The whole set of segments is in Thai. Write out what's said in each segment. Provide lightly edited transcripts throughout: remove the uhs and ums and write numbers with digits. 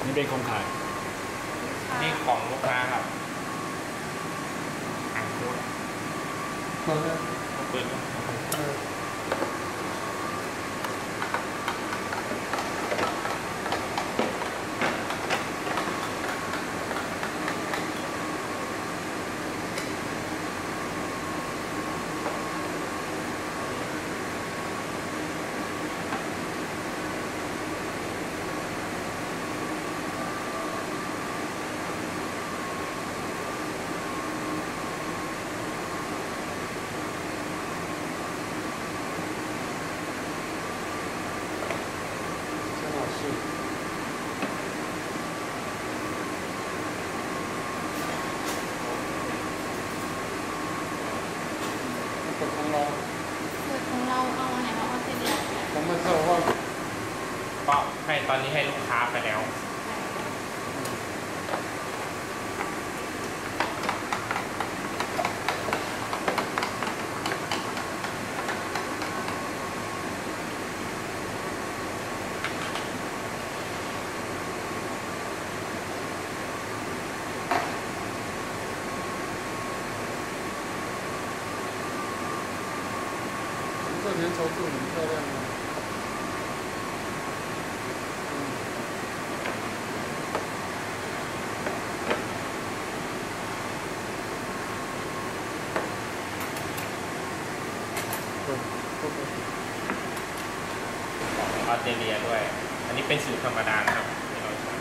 นี่เป็นของขายนี่ของลูกค้าครับอ่านพูดเปิดของเราเอาไหนเราเอาเสร็จแล้วผมไม่ทราบว่าก็ให้ตอนนี้ให้ลูกค้าไปแล้ว这粘稠度很漂亮啊。 ออสเตรเลียด้วยอันนี้เป็นสูตรธรรมดานะครับที่เราใช้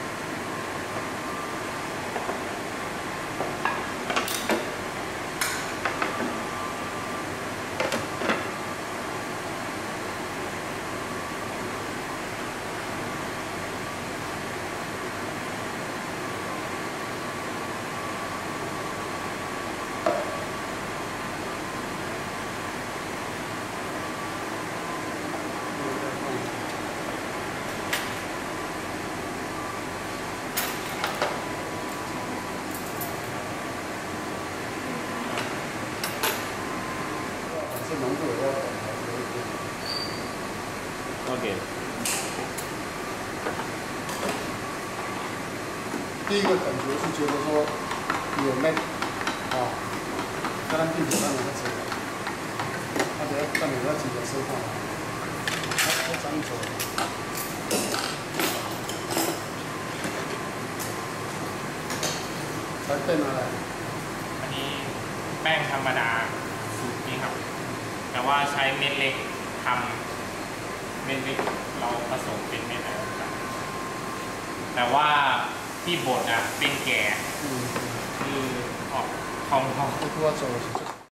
这浓度也要保持一点。 OK 第一个感觉是觉得说有闷啊，当然并不让人家知道，他只要让你自己的收放，他长久。ใช้เป็นอะไรอันนี้แป้งธรรมดาสูตรนี้ครับแต่ว่าใช้เม็ดเล็กทำเม็ดเล็กเราผสมเป็นเม็ดอะไรครับแต่ว่าที่บดอ่ะเป็นแก่คือออกทองตัวโจ